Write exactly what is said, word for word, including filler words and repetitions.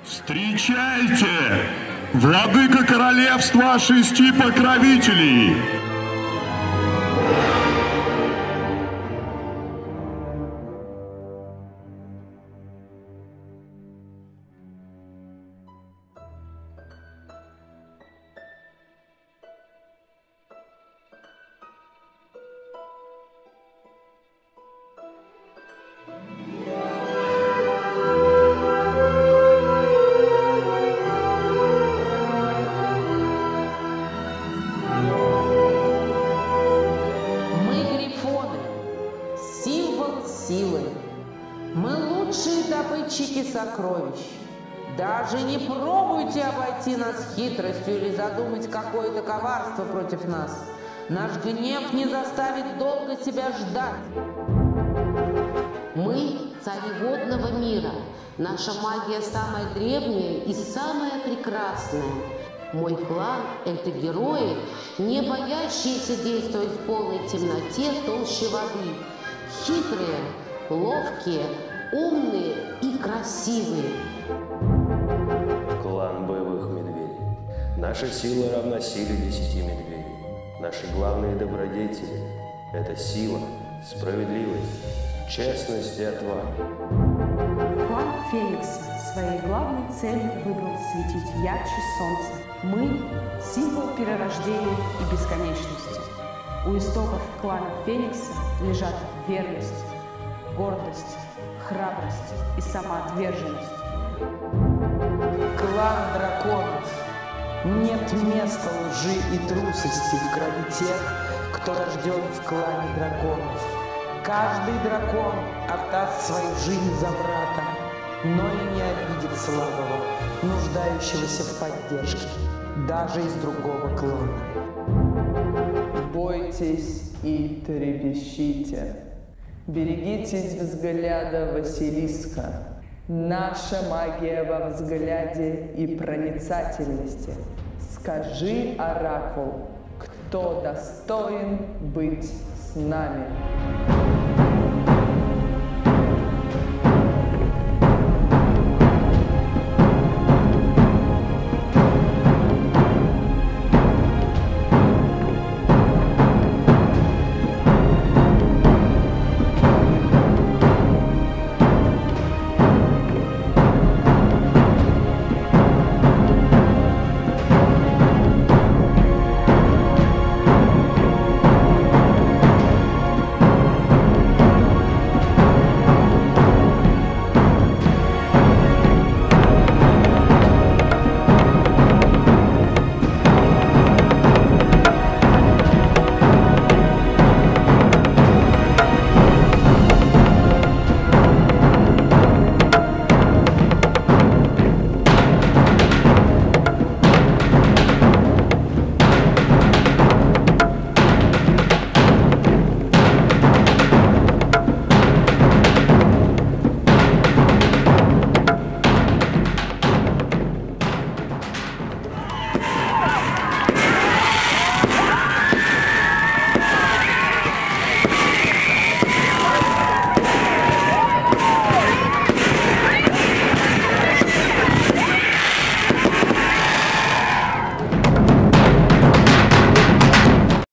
Встречайте! Владыка королевства шести покровителей! Силы. Мы лучшие добытчики сокровищ. Даже не пробуйте обойти нас хитростью или задумать какое-то коварство против нас. Наш гнев не заставит долго себя ждать. Мы цари водного мира. Наша магия самая древняя и самая прекрасная. Мой клан – это герои, не боящиеся действовать в полной темноте толще воды. Хитрые, ловкие, умные и красивые. Клан боевых медведей. Наша сила равна силе десяти медведей. Наши главные добродетели – это сила, справедливость, честность и отвага. Клан Феникса своей главной целью выбрал светить ярче солнца. Мы – символ перерождения и бесконечности. У истоков клана Феникса лежат верность, гордость, храбрость и самоотверженность. Клан драконов. Нет места лжи и трусости в крови тех, кто рожден в клане драконов. Каждый дракон отдаст свою жизнь за брата, но и не обидит слабого, нуждающегося в поддержке, даже из другого клана. Бойтесь и трепещите. Берегитесь взгляда Василиска. Наша магия во взгляде и проницательности. Скажи, Оракул, кто достоин быть с нами?